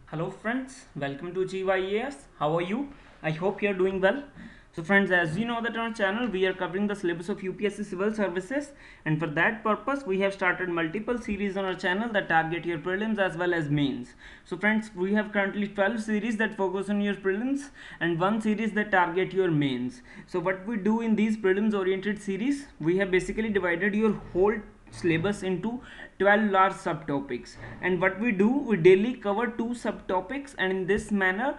Hello friends, welcome to GYES. How are you? I hope you are doing well. So friends, as you know that on our channel we are covering the syllabus of UPSC Civil Services, and for that purpose we have started multiple series on our channel that target your prelims as well as mains. So friends, we have currently 12 series that focus on your prelims and one series that target your mains. So what we do in these prelims oriented series, we have basically divided your whole syllabus into 12 large subtopics, and what we do, we daily cover two subtopics, and in this manner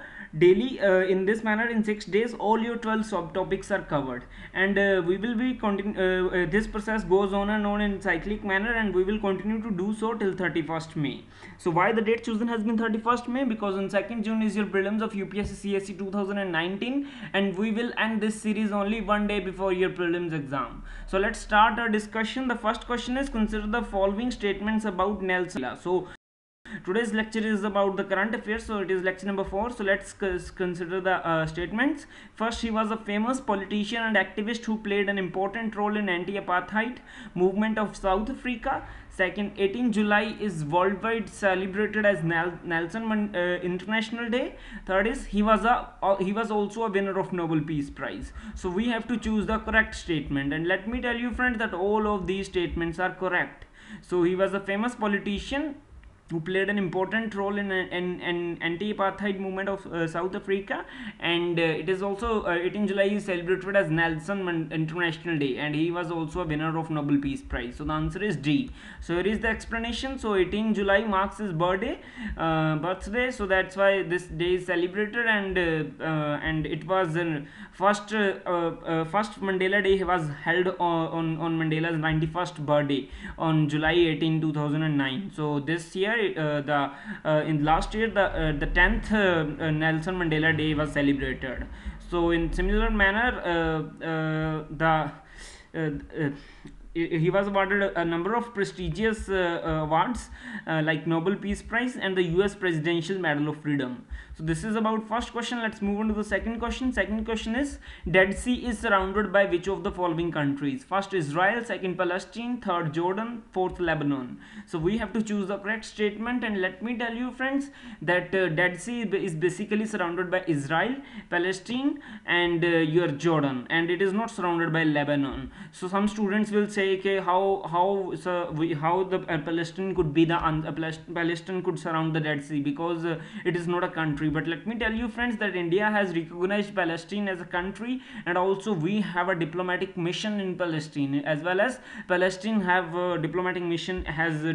in 6 days all your 12 subtopics are covered. And we will be this process goes on and on in cyclic manner, and we will continue to do so till 31st May. So why the date chosen has been 31st May? Because on 2nd June is your prelims of UPSC CSE 2019, and we will end this series only one day before your prelims exam. So let's start our discussion. The first question is, consider the following statements about Nelson Mandela. So today's lecture is about the current affairs, so it is lecture number 4. So let's consider the statements. First, he was a famous politician and activist who played an important role in anti-apartheid movement of South Africa. Second, 18 July is worldwide celebrated as Nelson International Day. Third is, he was also a winner of Nobel Peace Prize. So we have to choose the correct statement, and let me tell you friends that all of these statements are correct. So he was a famous politician who played an important role in an anti-apartheid movement of South Africa, and it is also 18 July is celebrated as Nelson International Day, and he was also a winner of Nobel Peace Prize. So the answer is D. So here is the explanation. So 18 July marks his birthday, so that's why this day is celebrated, and it was first Mandela Day was held on Mandela's 91st birthday on July 18, 2009. So this year, in last year, the 10th Nelson Mandela Day was celebrated. So in similar manner, he was awarded a number of prestigious awards like Nobel Peace Prize and the US Presidential Medal of Freedom. So this is about first question. Let's move on to the second question. Second question is, Dead Sea is surrounded by which of the following countries? First Israel, second Palestine, third Jordan, fourth Lebanon. So we have to choose the correct statement, and let me tell you friends that Dead Sea is basically surrounded by Israel, Palestine, and your Jordan, and it is not surrounded by Lebanon. So some students will say, okay, how the Palestine could be the Palestine could surround the Dead Sea, because it is not a country. But let me tell you friends that India has recognized Palestine as a country, and also we have a diplomatic mission in Palestine, as well as Palestine have a diplomatic mission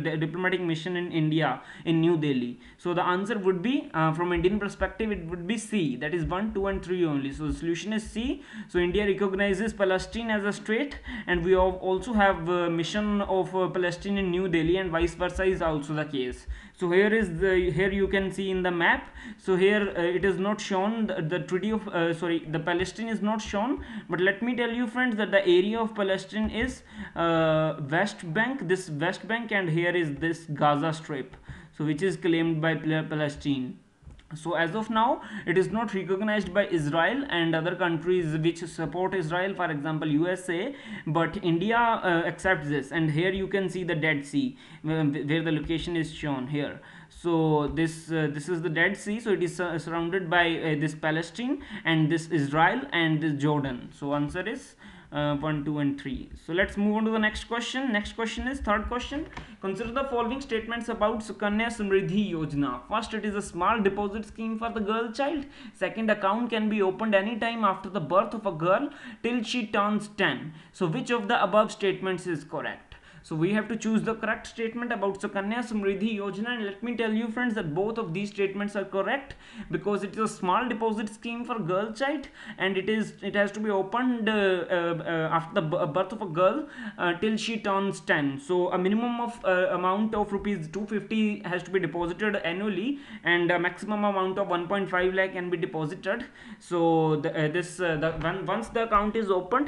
in India, in New Delhi. So the answer would be, from Indian perspective, it would be C. That is 1, 2 and 3 only. So the solution is C. So India recognizes Palestine as a state, and we also have a mission of Palestine in New Delhi, and vice versa is also the case. So here you can see in the map. So here it is not shown, the treaty of the Palestine is not shown, but let me tell you friends that the area of Palestine is West Bank, this West Bank, and here is this Gaza Strip, so which is claimed by Palestine. So as of now, it is not recognized by Israel and other countries which support Israel, for example USA, but India accepts this. And here you can see the Dead Sea, where the location is shown here. So this is the Dead Sea. So it is surrounded by this Palestine and this Israel and this Jordan. So answer is 1, 2 and 3. So let's move on to the next question. Next question is third question. Consider the following statements about Sukanya Samriddhi Yojana. First, it is a small deposit scheme for the girl child. Second, account can be opened anytime after the birth of a girl till she turns 10. So which of the above statements is correct? So we have to choose the correct statement about Sukanya Samriddhi Yojana, and let me tell you friends that both of these statements are correct, because it is a small deposit scheme for girl child, and it has to be opened after the birth of a girl till she turns 10. So a minimum of amount of rupees 250 has to be deposited annually, and a maximum amount of 1.5 lakh can be deposited. So once the account is opened,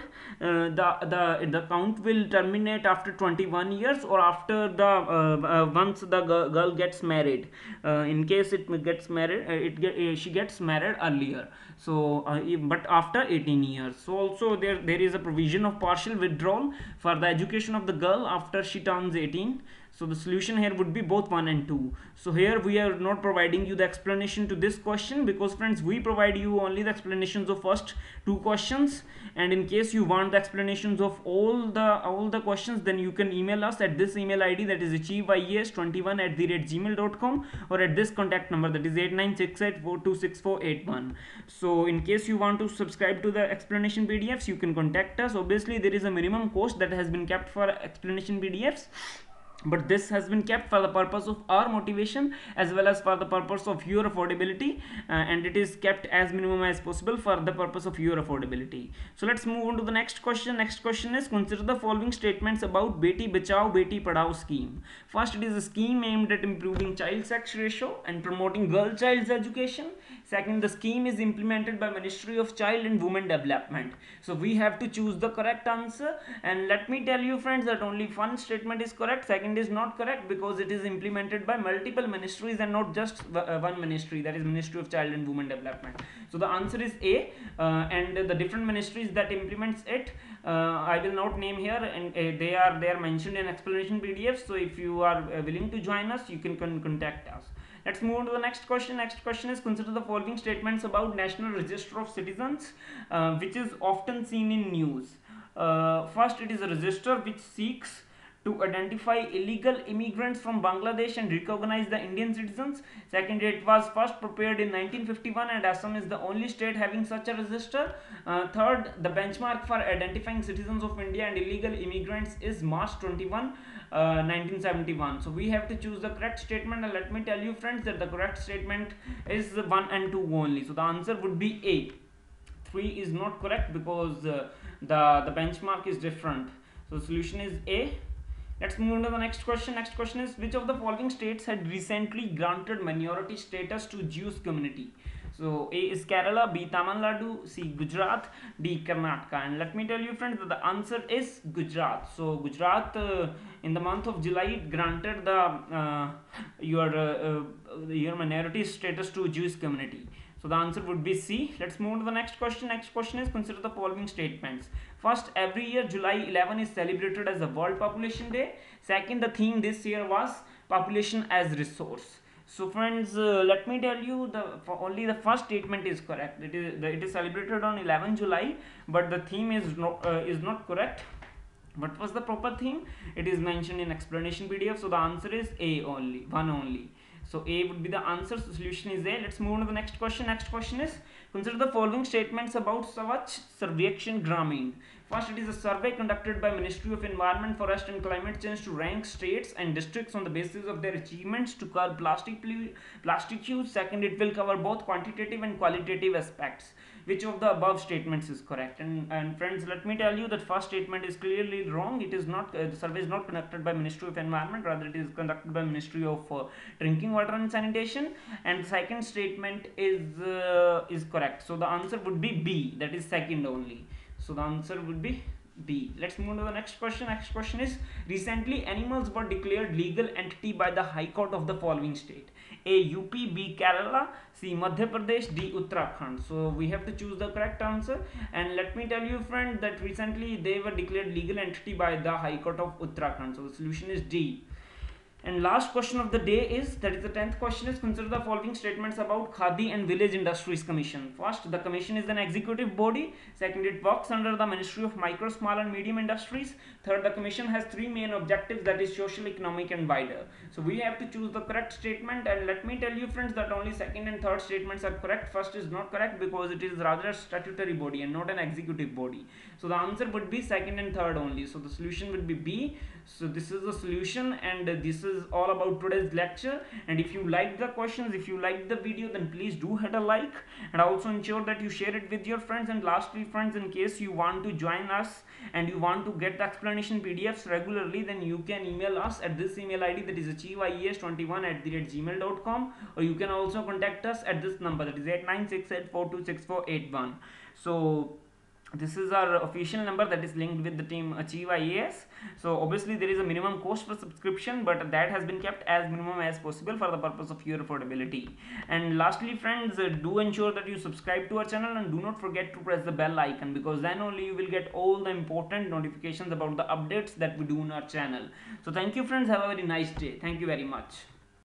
the account will terminate after 21 years, or after once the girl gets married. In case it gets married, she gets married earlier. So but after 18 years. So also there is a provision of partial withdrawal for the education of the girl after she turns 18. So the solution here would be both 1 and 2. So here we are not providing you the explanation to this question, because friends, we provide you only the explanations of first two questions, and in case you want the explanations of all the questions, then you can email us at this email id, that is achieveIAS21@gmail.com, or at this contact number, that is 8968426481. So in case you want to subscribe to the explanation PDFs, you can contact us. Obviously there is a minimum cost that has been kept for explanation PDFs, but this has been kept for the purpose of our motivation as well as for the purpose of your affordability, and it is kept as minimum as possible for the purpose of your affordability. So let's move on to the next question. Next question is, consider the following statements about Beti Bachao Beti Padhao scheme. First, it is a scheme aimed at improving child sex ratio and promoting girl child's education. Second, the scheme is implemented by Ministry of Child and Women Development. So we have to choose the correct answer, and let me tell you friends that only one statement is correct, second is not correct, because it is implemented by multiple ministries and not just one ministry, that is Ministry of Child and Women Development. So the answer is A, and the different ministries that implements it, I will not name here, and they are mentioned in explanation PDF. So if you are willing to join us, you can contact us. Let's move on to the next question. Next question is, consider the following statements about National Register of Citizens, which is often seen in news. First, it is a register which seeks to identify illegal immigrants from Bangladesh and recognize the Indian citizens. Second, it was first prepared in 1951, and Assam is the only state having such a register. Third, the benchmark for identifying citizens of India and illegal immigrants is March 21, 1971. So we have to choose the correct statement, and let me tell you friends that the correct statement is 1 and 2 only. So the answer would be A. 3 is not correct because the benchmark is different. So the solution is A. Let's move on to the next question. Next question is, which of the following states had recently granted minority status to Jewish community? So A is Kerala, B Tamil Nadu, C Gujarat, D Karnataka. And let me tell you friends that the answer is Gujarat. So Gujarat in the month of July granted your minority status to Jewish community. So the answer would be C. Let's move on to the next question. Next question is, consider the following statements. First, every year July 11 is celebrated as the World Population Day. Second, the theme this year was population as resource. So friends, let me tell you, only the first statement is correct. It is celebrated on 11 July, but the theme is not correct. What was the proper theme? It is mentioned in explanation PDF. So the answer is A only, 1 only. So A would be the answer. So solution is A. Let's move on to the next question. Next question is, consider the following statements about Swachh Sarvekshan Gramin. First, it is a survey conducted by Ministry of Environment, Forest and Climate Change to rank states and districts on the basis of their achievements to curb plastic use. Second, it will cover both quantitative and qualitative aspects. Which of the above statements is correct? And friends, let me tell you that first statement is clearly wrong. It is not, the survey is not conducted by Ministry of Environment, rather it is conducted by Ministry of Drinking Water and Sanitation. And the second statement is correct. So the answer would be B, that is second only. So the answer would be B. Let's move on to the next question. Next question is, recently animals were declared legal entity by the High Court of the following state. A. UP, B. Kerala, C. Madhya Pradesh, D. Uttarakhand. So we have to choose the correct answer, and let me tell you friend that recently they were declared legal entity by the High Court of Uttarakhand. So the solution is D. And last question of the day is, that is the 10th question is, consider the following statements about Khadi and Village Industries Commission. First, the commission is an executive body. Second, it works under the Ministry of Micro, Small and Medium Industries. Third, the commission has 3 main objectives, that is social, economic and wider. So we have to choose the correct statement, and let me tell you friends that only second and third statements are correct. First is not correct because it is rather a statutory body and not an executive body. So the answer would be second and third only. So the solution would be B. So this is the solution, and this is all about today's lecture. And if you like the questions, if you like the video, then please do hit a like, and also ensure that you share it with your friends. And lastly friends, in case you want to join us and you want to get the explanation PDFs regularly, then you can email us at this email ID, that is achieveIAS21@gmail.com, or you can also contact us at this number, that is 8968426481. So this is our official number that is linked with the team Achieve IAS. So obviously there is a minimum cost for subscription, but that has been kept as minimum as possible for the purpose of your affordability. And lastly friends, do ensure that you subscribe to our channel and do not forget to press the bell icon, because then only you will get all the important notifications about the updates that we do on our channel. So thank you friends, have a very nice day. Thank you very much.